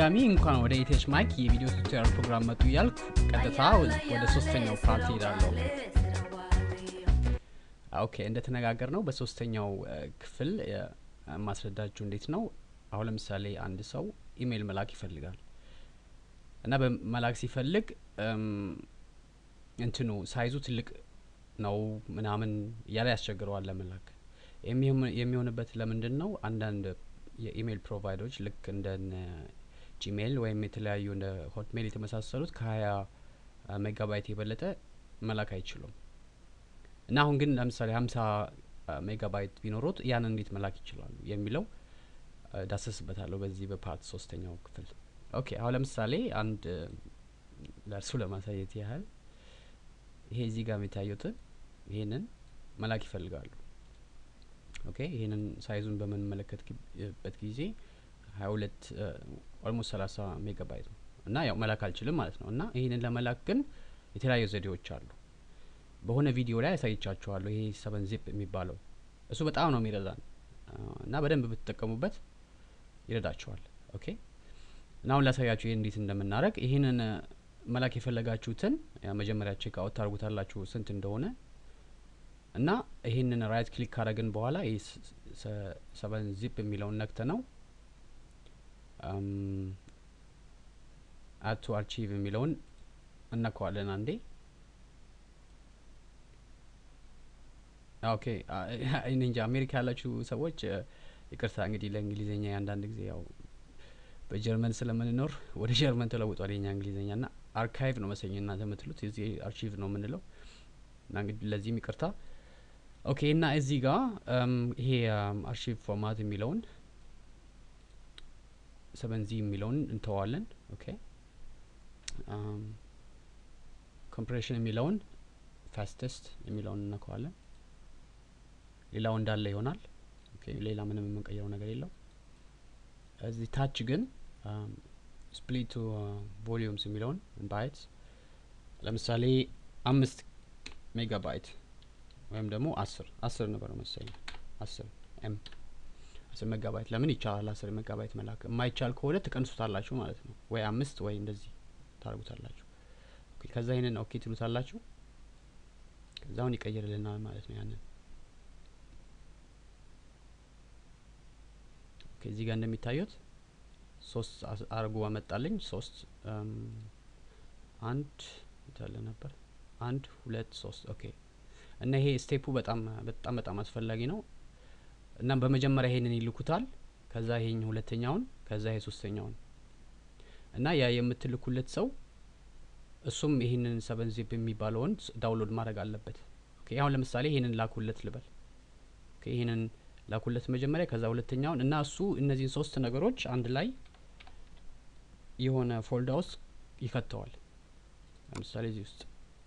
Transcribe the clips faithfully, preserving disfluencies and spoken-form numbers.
በድጋሚ እንኳን ወደ ኢቲኤች ማይክ የቪዲዮ ቱቶሪያል ፕሮግራም መጡ ያልኩ ቀጥታ ወደ ሶስተኛው ፓርት ሄዳለሁ። ኦኬ እንደተነጋገርነው በሶስተኛው ክፍል ማስረዳችሁ እንዴት ነው አሁን ለምሳሌ አንድ ሰው ኢሜል መላክ ይፈልጋል እና በመላክ ሲፈልግ እንትኑ ሳይዙ ትልቅ ነው ምናምን ያለ ያስቸግረዋል ለመላክ የሚሆንበት ለምንድነው አንዳንድ የኢሜል ፕሮቫይደሮች ልክ እንደ ጂሜል ወይም የተለያዩ እንደ ሆትሜል የተመሳሰሉት ከ20 ሜጋባይት የበለጠ መላክ አይችሉም እና አሁን ግን ለምሳሌ ሃምሳ ሜጋባይት ቢኖሩት ያን እንዴት መላክ ይችላሉ የሚለው ዳሰስበታለሁ በዚህ በፓርት ሶስተኛው ክፍል። ኦኬ አሁን ለምሳሌ አንድ ለርሱ ለማሳየት ያህል ይሄ እዚህ ጋር የሚታዩት ይሄንን መላክ ይፈልጋሉ። ኦኬ ይሄንን ሳይዙን በመመለከትበት ጊዜ ሃያ ሁለት ኦልሞስት ሰላሳ ሜጋባይት ነው እና ያው መላክ አልችልም ማለት ነው እና ይሄንን ለመላክ ግን የተለያዩ ዘዴዎች አሉ። በሆነ ቪዲዮ ላይ ያሳይቻችኋለሁ ይሄ ሰቨን ዚፕ የሚባለው እሱ በጣም ነው የሚረዳን እና በደንብ ብትጠቀሙበት ይረዳችኋል። ኦኬ እና አሁን ላሳያችሁ ይሄን እንዴት እንደምናረግ ይሄንን መላክ የፈለጋችሁትን ያ መጀመሪያ ቼክ አውት ታርጉታላችሁ ስንት እንደሆነ እና ይሄንን ራይት ክሊክ ካረግን በኋላ ይሄ ሰቨን ዚፕ የሚለውን ነክተ ነው አም አድ ቱ አርቺቭ የሚለውን እናከዋለን አንዴ። ኦኬ እንጃ አሜሪካ ያላችሁ ሰዎች ይቅርታ እንግዲህ ለእንግሊዘኛ አንዳንድ ጊዜ ያው በጀርመን ስለምንኖር ወደ ጀርመን ተለውጧል የኛ እንግሊዘኛና አርካይቭ ነው መሰለኝ እናንተ የምትሉት እዚህ አርቺቭ ነው የምንለው እና እንግዲህ ለዚህም ይቅርታ። ኦኬ እና እዚህ ጋር ይሄ አርቺቭ ፎርማት የሚለውን ሰቨን ዚ የሚለውን እንተዋለን። ኦኬ አም ኮምፕሬሽን የሚለውን ፋስተስት የሚለውን እናከዋለን። ሌላው እንዳለ ይሆናል። ኦኬ ሌላ ምንም የምንቀይረው ነገር የለው። እዚህ ታች ግን ስፕሊት ቱ ቮሊዩምስ የሚለውን ባይትስ ለምሳሌ አምስት ሜጋባይት ወይም ደግሞ አስር አስር ነበር መሰለኝ አስር ኤም አስር ሜጋባይት ለምን ይቻላል አስር ሜጋባይት መላክ የማይቻል ከሆነ ተቀንሱታላችሁ ማለት ነው ወይ አምስት ወይ እንደዚህ ታርጉታላችሁ። ኦኬ ከዛ ይሄንን ኦኬ ትሉታላችሁ ከዛውን ይቀየርልናል ማለት ነው ያንን። ኦኬ እዚህ ጋር እንደሚታዩት ሶስት አርጎ አመጣልኝ ሶስት አንድ ታለ ነበር አንድ ሁለት ሶስት ኦኬ እና ይሄ ስቴፑ በጣም በጣም በጣም አስፈላጊ ነው እና በመጀመሪያ ይሄንን ይልኩታል ከዛ ይሄን ሁለተኛውን ከዛ ይሄ ሶስተኛውን እና ያ የምትልኩለት ሰው እሱም ይሄንን ሰቨን ዚፕ የሚባለውን ዳውንሎድ ማድረግ አለበት። ኦኬ አሁን ለምሳሌ ይሄንን ላኩለት ልበል። ኦኬ ይሄንን ላኩለት መጀመሪያ ከዛ ሁለተኛውን እና እሱ እነዚህን ሶስት ነገሮች አንድ ላይ የሆነ ፎልደር ውስጥ ይከተዋል። ለምሳሌ እዚህ ውስጥ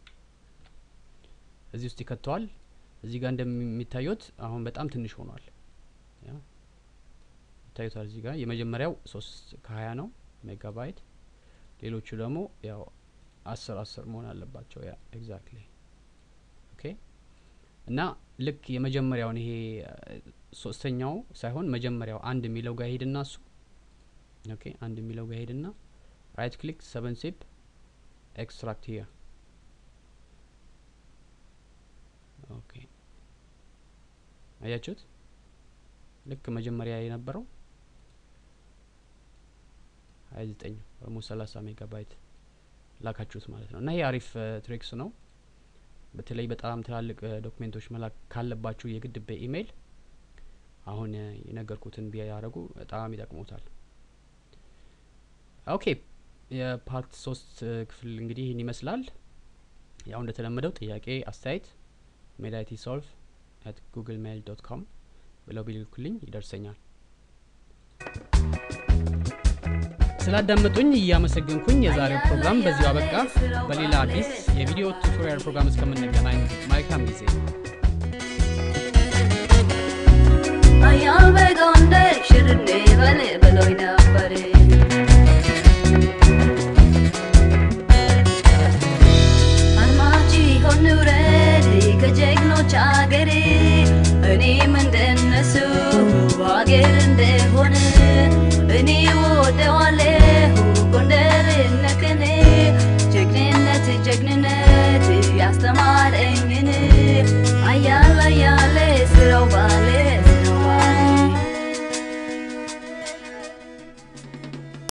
እዚህ ውስጥ ይከተዋል። እዚህ ጋር እንደሚታዩት አሁን በጣም ትንሽ ሆኗል። ያ ታዩታል እዚህ ጋር የመጀመሪያው ሶስት ከ20 ነው ሜጋባይት ሌሎቹ ደግሞ ያው አስር አስር መሆን አለባቸው ያ ኤግዛክትሊ። ኦኬ እና ልክ የመጀመሪያውን ይሄ ሶስተኛው ሳይሆን መጀመሪያው አንድ ሚለው ጋር ሄድና እሱ ኦኬ አንድ ሚለው ጋር ሄድና ራይት ክሊክ ሰቨን ዚፕ ኤክስትራክት ሂር። ኦኬ አያችሁት ልክ መጀመሪያ የነበረው ሃያ ዘጠኝ ወይም ሰላሳ ሜጋባይት ላካችሁት ማለት ነው እና ይሄ አሪፍ ትሪክስ ነው። በተለይ በጣም ትላልቅ ዶክመንቶች መላክ ካለባችሁ የግድ በኢሜል አሁን የነገርኩትን ቢያያረጉ በጣም ይጠቅሙታል። ኦኬ የፓርት ሶስት ክፍል እንግዲህ ይሄን ይመስላል። ያው እንደተለመደው ጥያቄ አስተያየት ሜዳይቲ ሶልቭ አት ጉግል ሜል ዶት ኮም ብለው ቢልኩልኝ ይደርሰኛል። ስላዳመጡኝ እያመሰገንኩኝ የዛሬው ፕሮግራም በዚሁ አበቃ። በሌላ አዲስ የቪዲዮ ቱቶሪያል ፕሮግራም እስከምንገናኝ መልካም ጊዜ። አያል በጎንደ ሽርኔ በለ በሎይ ነበር አርማጪ ሆኑረ ከጀግኖች አገሬ እኔም እንደነሱ አገር እንደሆነ እኔ ወደዋለሁ Global